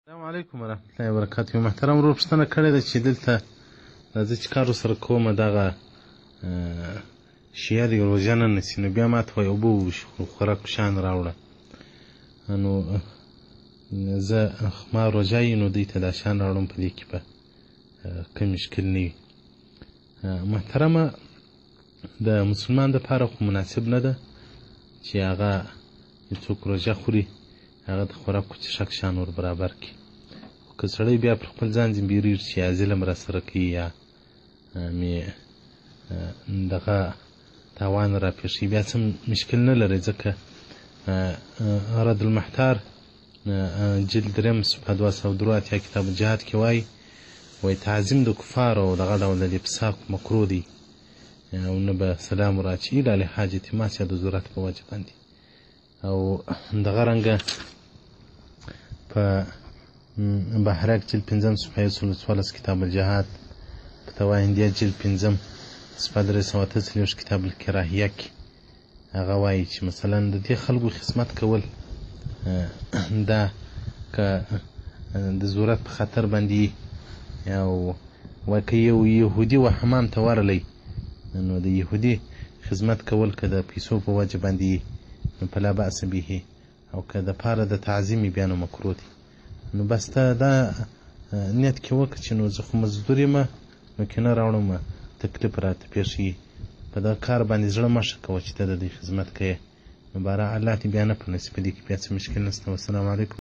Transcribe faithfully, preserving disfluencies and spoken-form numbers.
السلام علیکم ورحمة الله وبرکاته. محترم ورور پوښتنه کړې ده چې دلته زه چې کار ورسره کوم دغه شیعه دي روژه نه نیسي، نو بیا ما ته وایي اوبه ووشي، خوراک په شان راوړه. نو زه ما روژه وي نو دوی ته دا شیان راوړم، په دې کې به کوم مشکل نه وي. محترمه، د مسلمان دپاره خو مناسب نه ده چې هغه یو څوک روژه خوري هغه د خوراکو څښاک شیان ور برابر کړي. خو که سړی بیا پر خپل ځان ځین بیریږي چې یا ظلم راسره کوي یا مې دغه تاوان راپېښوي، بیا څه مشکل نه لري، ځکه رد المحتار جلد درېیم صفحه دوه سوه درې اتیا کتاب الجهاد کې وایي وایي تعظیم د کفارو او دغه ډول د دې فساق مکروه دی او نه به سلام وراچي الا لحاجة ماس یا د ضرورت په وجه باندې. او دغه رنګه په بحرک جلد پنځم صفحه یو سل څوارلس کتاب الجهاد، فتاوا هندیه جلد پنځم صفحه درې سوه اته څلوېښت کتاب الکراهیه کې هغه وایي چې مثلا د دې خلکو خدمت کول دا که د ضرورت په خاطر باندې او وایي که یو یهودي و حمام ته ورغلی نو د یهودي خدمت کول که د پیسو په وجه باندې نو فلا بأس به، او که د پاره د تعظیم بیا نو مکروه دی. نو بس ته دا نیت کې وکړه چې نو زه خو مزدور یم نو کینه راوړم تکلیف راته پېښېږي، په دغه کار باندې زړه مه ښه کوه چې ته د دوی خدمت کوې، نو باره الله دې بیا نه په نصیب دې کې بیا څه مشکل نشته. والسلام علیکم.